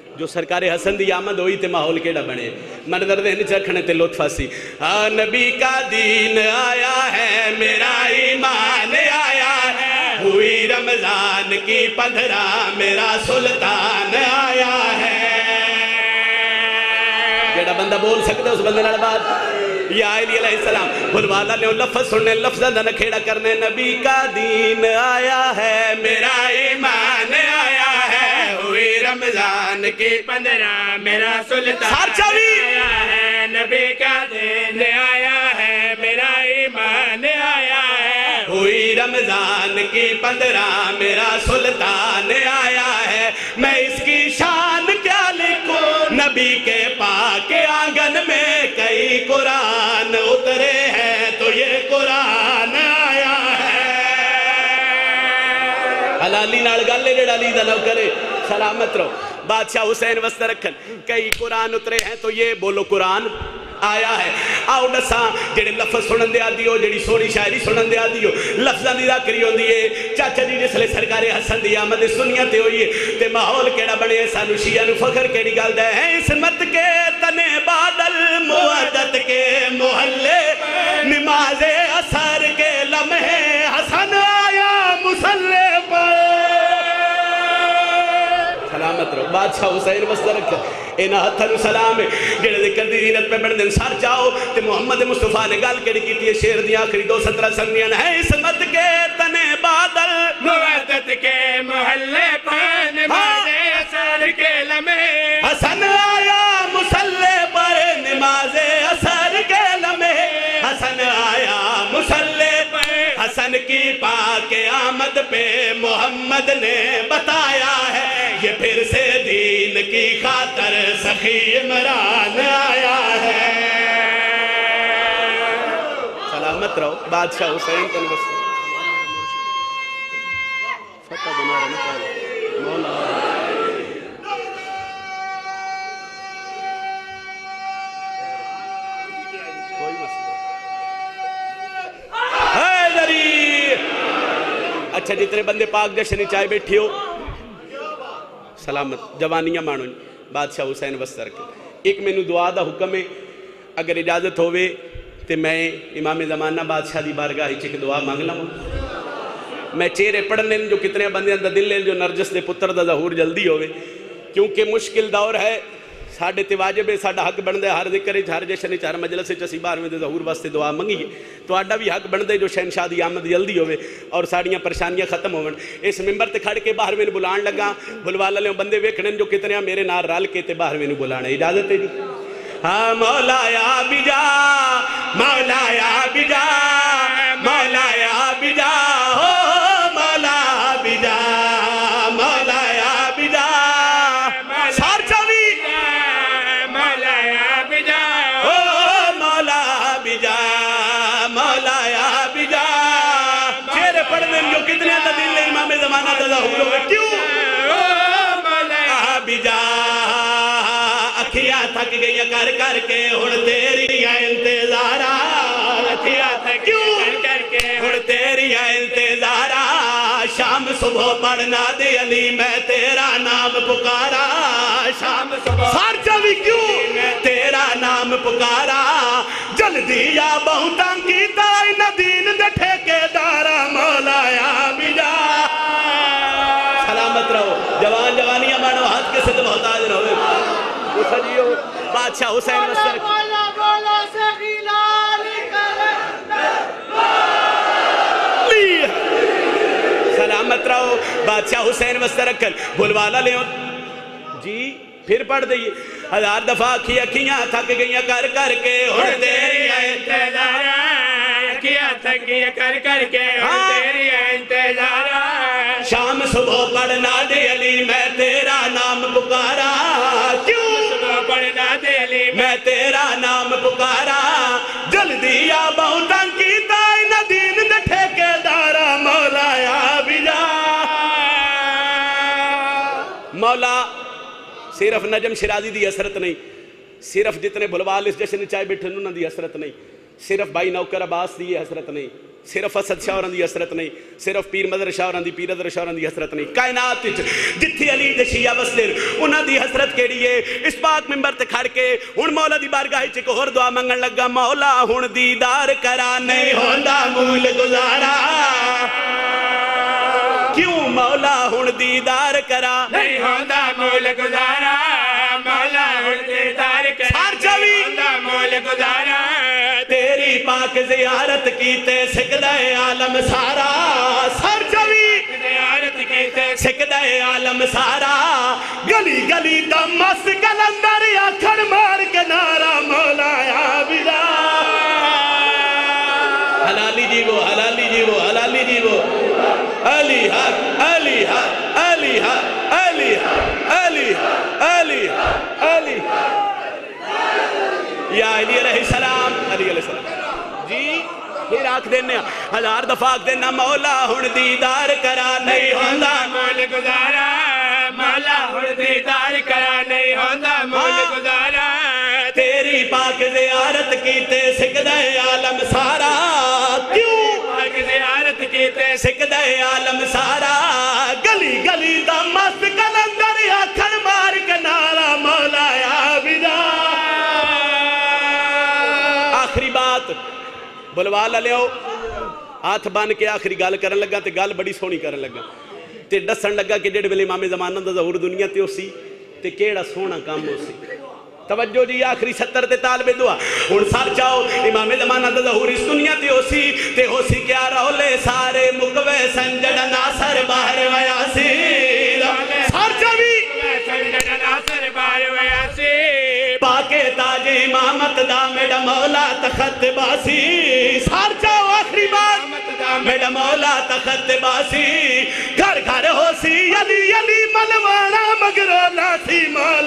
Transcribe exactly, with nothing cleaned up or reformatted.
جو سرکار حسن دی آمد ہوئی تے ماحول کیڑا بنے منظر دہن چرکھنے تے لطفہ سی ہاں نبی کا دین آیا ہے میرا ایمان آیا ہے ہوئی رمضان کی پندرہ میرا سلطان آیا ہے جیڑا بندہ بول سکتا اس بندے نال بات یا علی علیہ السلام بلوالا نے لفظ سننے لفظ اندھا کھیڑا کرنے نبی کا دین آیا ہے میرا ایمان آیا ہے ہوئی رمضان کی پندرہ میرا سلطان آیا ہے نبی کا دین آیا ہے میرا ایمان آیا ہے ہوئی رمضان کی پندرہ میرا سلطان آیا ہے میں اس کی شان کیا لکھوں نبی کے پاک آنگن میں کئی قرآن اترے ہیں تو یہ قرآن آیا ہے حلالی نال گالے جڑا لی دا نو کرے سلامت رہو بادشاہ حسین وسط رکھن کئی قرآن اترے ہیں تو یہ بولو قرآن آیا ہے آؤ ڈساں جڑے لفظ سنن دے آدھی ہو جڑی سونی شاعری سنن دے آدھی ہو لفظاں دی ذاکری ہوندی ہے چاچا جی جس لے سرکار حسن دی آمد سنیا تے ہوئی ہے تے ماحول کیڑا بنے سانو شیعہ نو فخر کیڑی گل دے ہیں عصمت کے تنے بادل موعدت کے محلے نماز اثر کے لمحے حسن آیا مسلح پر سلامت رہو بادشاہ حسین وسط رکھا اینا ہتھن سلام ہے جڑے دے کردی دینت پہ بڑھنے سار جاؤ تے محمد مصطفیٰ نے گال کڑی کی تھی شیر دی آخری دو سترہ سنگیاں ہے عصمت کے تنے بادل موعدت کے محلے پر نماز اثر کے لمحے حسن آیا مسلح پر نماز اثر کے لمحے حسن آیا مسلح پر حسن کی پاک آمد پہ محمد نے بتایا ہے یہ پھر سے دین کی خاطر سخی عمران آیا ہے سلامت رہو بادشاہ حسین تنوست فتح بنا رہا مولا کوئی مسئلہ حیدری اچھا جتنے بندے پاک جشنی چائے بیٹھی ہو سلامت جوانیاں مانو بادشاہ حسین وسط رکھے ایک میں نو دعا دا حکم ہے اگر اجازت ہوئے تو میں امام زمانہ بادشاہ دی بارگاہ چک دعا مانگ لوں میں چہرے پڑھنے جو کتنے بندے اندر دل لے جو نرجس دے پتر دا ظہور جلدی ہوئے کیونکہ مشکل دور ہے ساڑھے تے واجب ہے ساڑھا حق بندے ہر ذکر ہر جشن ہر مجلس چسی بار میں دے ظہور واسطے دعا منگی ہے تو آڈا بھی حق بندے جو شہنشاہ دی آمد جلدی ہوئے اور ساڑیاں پریشانیاں ختم ہوئے اس ممبر تے کھڑ کے باہر میں بلان لگا بلوالا لے بندے ویکھنے جو کتنے میرے نار رال کے تے باہر میں بلانے اجازت ہے جی ہاں مولا یا بجا مولا یا بجا مولا یا بجا ہو مولا بجا مولا یا بجا سار چاوی مولا یا بجا ہو مولا بجا مولا یا بجا چہرے پڑھنے جو کتنے دلیل امام زمانہ دا ظہور ہوئے کیوں مولا بجا اکھیاں تھک گئی کر کر کے ہن تیری انتظارہ اکھیاں تھک کیوں کر کے ہن تیری انتظارہ شام صبح پڑھنا دے علی میں تیرا نام پکارا شام صبح سار چوی کیوں تیرا نام پکارا جلدی یا بہتاں کی تائی ندین دے ٹھیکے دارا مولا یا بجا سلامت رہو جوان جوانیاں مانو ہاتھ کے صدر محتاج رہو سجیو بادشاہ حسین وسط مولا مولا سے خلال کرے سلامت رہو بادشاہ حسین وسط رکھن بلوالا لے جی پھر پڑھ دئیے ہزار دفعہ کی اکھیاں تھک گئیاں کر کر کے ہن تیری انتظارہ اکھیاں تھک گئیاں کر کر کے ہن تیری انتظارہ شام صبح پڑھنا دے علی میں تیرا نام پکارا کیوں پڑھنا دے علی میں تیرا نام پکارا جلدی یا بہتاں کی تائی ندین دے ٹھیکے دارا مولا یا بجا مولا صرف نجم شرازی دی حسرت نہیں صرف جتنے بھلوال اس جشن چائے بیٹھے انہوں دی حسرت نہیں صرف بھائی نوکر عباس دی حسرت نہیں، صرف اسد شاہ ہوراں دی حسرت نہیں، صرف پیر مدر شاہ ہوراں دی پیر ادر شاہ ہوراں دی حسرت نہیں، کائنات وچ جتھے علی دے شیعہ وسدے انہاں دی حسرت کیڑی ہے؟ اس پاک منبر تے کھڑ کے ہن مولا دی بارگاہ وچ ایک ہور دعا منگن لگا، مولا ہن دیدار کرا نہیں ہوندا مول گزارا، کیوں مولا ہن دیدار کرا نہیں ہوندا مول گزارا، مولا ہن دیدار کرا سار چوی ہوندا مول گزارا، تیری پاک زیارت کیتے سکدہ عالم سارا، سار چوی زیارت کیتے سکدہ عالم سارا، گلی گلی دا مس کلندر آکھن مار کے نارا مولا عابدہ، حلالی جی وہ حلالی جی وہ حلالی جی وہ علی حق علی حق علی حق علی حق علی حق علی حق علی یا علی علیہ السلام علی علیہ السلام جی پھر آکھ دینے ہزار دفعہ آکھ دینا، مولا ہن دیدار کرا نہیں ہوندا مول گزارا، مولا ہن دیدار کرا نہیں ہوندا مول گزارا، تیری پاک زیارت کیتے سکدہ عالم سارا، کیوں پاک زیارت کیتے سکدہ عالم سارا، گلی گلی دا مست کلندر آکھن مار کے نارا مولا عابدہ۔ آخری بات بلوال لیاؤ، ہاتھ بان کے آخری گال کرن لگا تے گال بڑی سونی کرن لگا تے دسن لگا کہ جڑے ویلے امام زمانہ دا ظہور دنیا تے ہو سی تے کیڑا سونا کام ہو سی۔ توجہ جی آخری ستر تے طالب دعا ہن سار چاہو امام زمانہ دا ظہور اس دنیا تے ہو سی تے ہو سی کیا رولے سارے مکوے سنجڑ ناصر باہر ویا سی، سار چاہوی سنجڑ ناصر باہر ویا سی، پاکے تاج امامت دا میڈا مولا تخت باسی، سار چاہو آخری بات میڈا مولا تخت باسی، گھر گھر ہو سی علی علی ملوانا مگرو لاسی مولا